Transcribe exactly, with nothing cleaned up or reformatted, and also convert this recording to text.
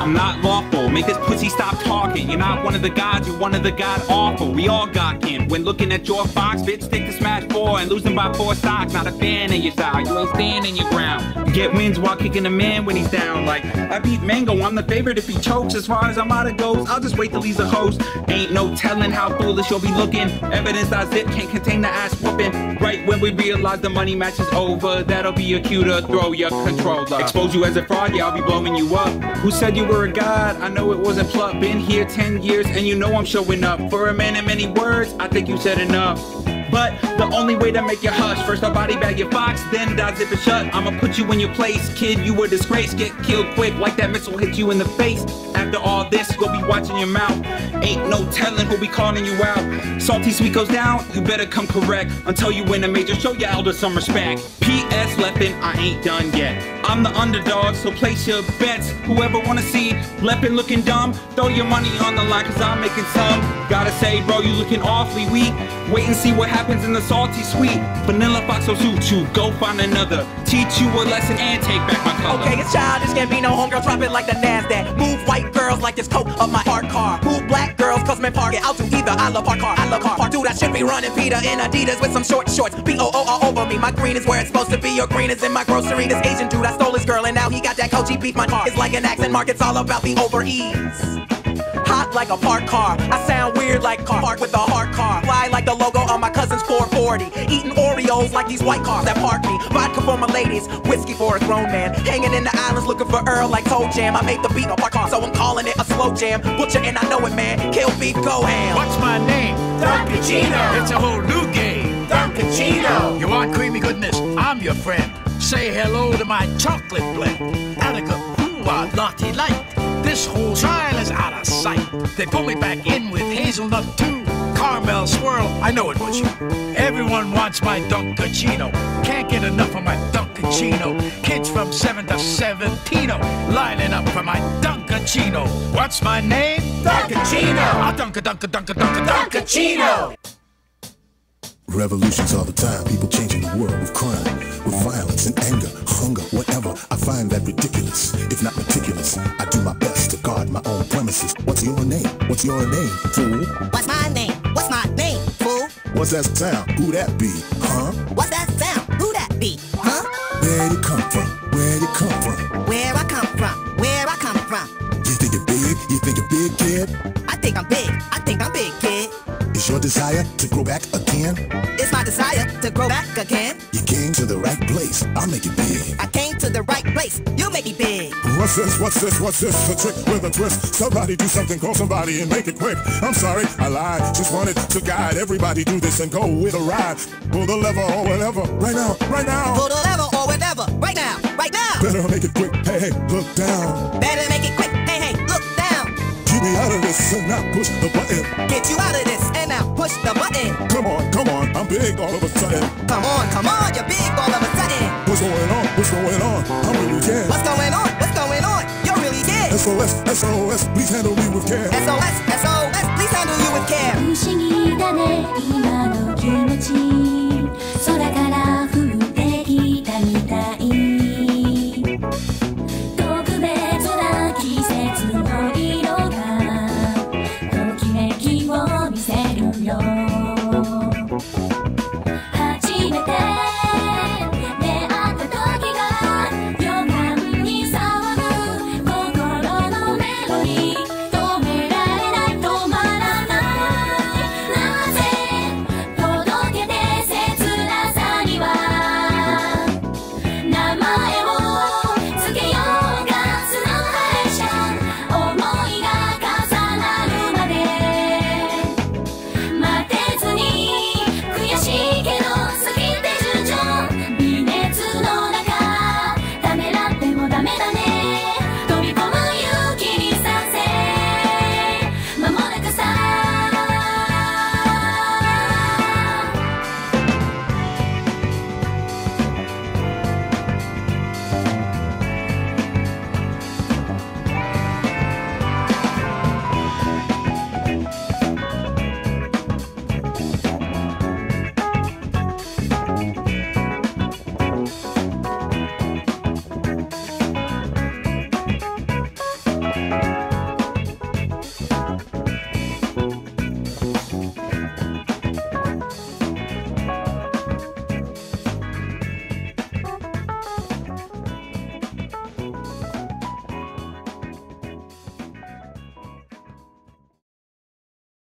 I'm not lawful. Make this pussy stop talking. You're not one of the gods, you're one of the god awful. We all got kin. When looking at your fox, bitch, stick to smash four and losing by four stocks. Not a fan of your style, you ain't standing your ground. You get wins while kicking a man when he's down. Like, I beat Mango, I'm the favorite if he chokes. As far as Armada goes, I'll just wait till he's a host. Ain't no telling how foolish you'll be looking. Evidence I zip can't contain the ass whooping. Right when we realize the money match is over, that'll be a cue to throw your controller. Expose you as a fraud, yeah, I'll be blowing you up. Who said you were a god? I know it wasn't pluck. Been here ten years and you know I'm showing up. For a man in many words, I think you said enough. But the only way to make you hush, first I'll body bag your fox, then die zip it shut. I'ma put you in your place, kid, you a disgrace. Get killed quick like that missile hit you in the face. After all this, we'll be watching your mouth. Ain't no telling who'll be calling you out. Salty sweet goes down, you better come correct. Until you win a major, show your elder some respect. P S Leppin, I ain't done yet. I'm the underdog, so place your bets. Whoever wanna see Leppin looking dumb, throw your money on the line cause I'm making some. Gotta say bro, you looking awfully weak. Wait and see what happens in the salty sweet. Vanilla Fox will suit you, go find another. Teach you a lesson and take back my color. Okay, it's childish, can't be no homegirl, drop it like the NASDAQ. Move white girls like this coat of my hard car. Move black girls cause men park it. I'll do either, I love park car, I love car. Dude, I should be running Peter in Adidas with some short shorts. B O O all over me, my green is where it's supposed to be. Your green is in my grocery. This Asian dude, I stole his girl and now he got that Koji beef. My car is like an accent mark, it's all about the over ease. Hot like a parked car, I sound weird like car. Park with a hard car, fly like the logo on my cousin's four forty. Eating Oreos like these white cars that park me. Vodka for my ladies, whiskey for a grown man. Hanging in the islands looking for Earl like Toe Jam. I made the beat a park car, so I'm calling it a slow jam. Butcher and I know it, man, kill beef, go ham. What's my name? Dunkachino. It's a whole new game. Dunkachino. You want creamy goodness? I'm your friend. Say hello to my chocolate blend. Attica, ooh-ah, naughty light. This whole trial is out of sight. They pull me back in with hazelnut too. Caramel swirl, I know it was you. Everyone wants my Dunkachino. Can't get enough of my Dunkachino. Kids from seven to seventeen lining up for my Dunkachino. What's my name? Dunkachino. Ah, Dunka Dunka Dunka Dunka Dunkachino. Revolutions all the time, people changing the world with crime, with violence and anger, hunger, whatever. I find that ridiculous, if not meticulous. I do my best to guard my own premises. What's your name? What's your name, fool? What's my name? What's my name, fool? What's that sound? Who that be, huh? What's that sound? Who that be, huh? Where'd it come from? Where'd it come from? Where I come from? Where I come from? You think you're big? You think you're big, kid? I think I'm big. I think I'm big, kid. Is your desire to grow back again? It's my desire to grow back again. You came to the right place. I'll make it big. I came to the right place. You make me big. What's this? What's this? What's this? A trick with a twist. Somebody do something, call somebody and make it quick. I'm sorry, I lied. Just wanted to guide everybody do this and go with a ride. Pull the lever or whatever. Right now, right now. Pull the lever or whatever. Right now, right now. Better make it quick. Hey, hey, look down. Better make it quick. Hey, hey, look down. Keep me out of this and now push the button. Get you out of this and now push the button. Come on, come on, I'm big all of a sudden. Come on, come on, you're big all of a sudden. What's going on? What's going on? I'm really scared. What's going on? What's going on? You're really scared. S O S, S O S, please handle me with care. S O S, S O S.